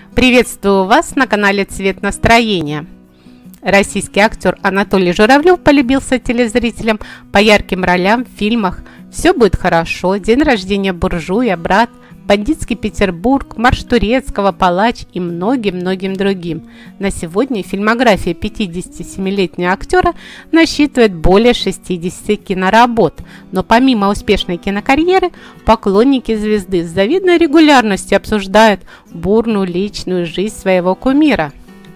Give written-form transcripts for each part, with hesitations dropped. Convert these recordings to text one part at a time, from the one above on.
Приветствую вас на канале «Цвет настроения». Российский актер Анатолий Журавлев полюбился телезрителям по ярким ролям в фильмах «Все будет хорошо», «День рождения буржуя», «Брат», «Бандитский Петербург», «Марш Турецкого», «Палач» и многим-многим другим. На сегодня фильмография 57-летнего актера насчитывает более 60 киноработ. Но помимо успешной кинокарьеры, поклонники звезды с завидной регулярностью обсуждают бурную личную жизнь своего кумира.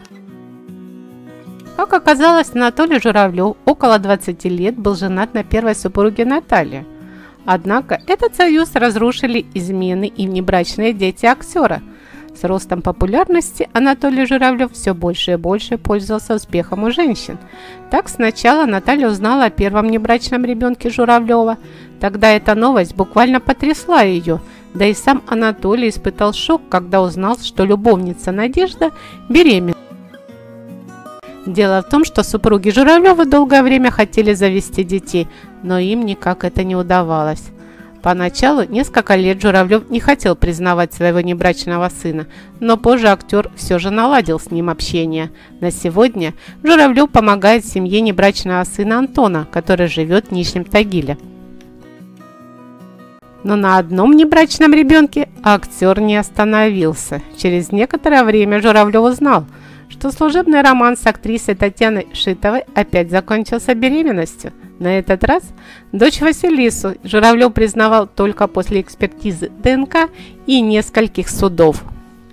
Как оказалось, Анатолий Журавлев около 20 лет был женат на первой супруге Наталье. Однако этот союз разрушили измены и внебрачные дети актера. С ростом популярности Анатолий Журавлев все больше и больше пользовался успехом у женщин. Так сначала Наталья узнала о первом внебрачном ребенке Журавлева. Тогда эта новость буквально потрясла ее. Да и сам Анатолий испытал шок, когда узнал, что любовница Надежда беременна. Дело в том, что супруги Журавлева долгое время хотели завести детей, но им никак это не удавалось. Поначалу несколько лет Журавлев не хотел признавать своего внебрачного сына, но позже актер все же наладил с ним общение. На сегодня Журавлев помогает семье внебрачного сына Антона, который живет в Нижнем Тагиле. Но на одном внебрачном ребенке актер не остановился. Через некоторое время Журавлев узнал, что служебный роман с актрисой Татьяной Шитовой опять закончился беременностью. На этот раз дочь Василису Журавлев признавал только после экспертизы ДНК и нескольких судов.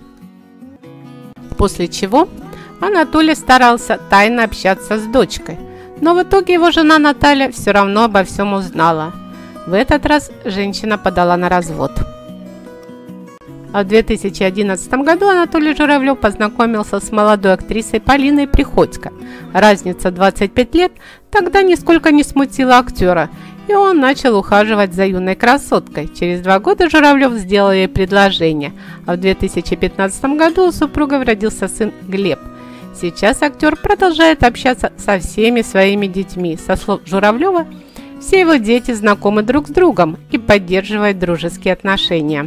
После чего Анатолий старался тайно общаться с дочкой, но в итоге его жена Наталья все равно обо всем узнала. В этот раз женщина подала на развод. А в 2011 году Анатолий Журавлев познакомился с молодой актрисой Полиной Приходько. Разница 25 лет тогда нисколько не смутила актера, и он начал ухаживать за юной красоткой. Через 2 года Журавлев сделал ей предложение, а в 2015 году у супругов родился сын Глеб. Сейчас актер продолжает общаться со всеми своими детьми. Со слов Журавлева, все его дети знакомы друг с другом и поддерживают дружеские отношения.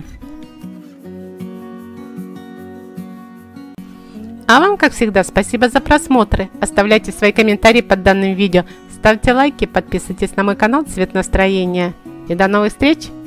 А вам, как всегда, спасибо за просмотры. Оставляйте свои комментарии под данным видео, ставьте лайки, подписывайтесь на мой канал «Цвет настроения». И до новых встреч!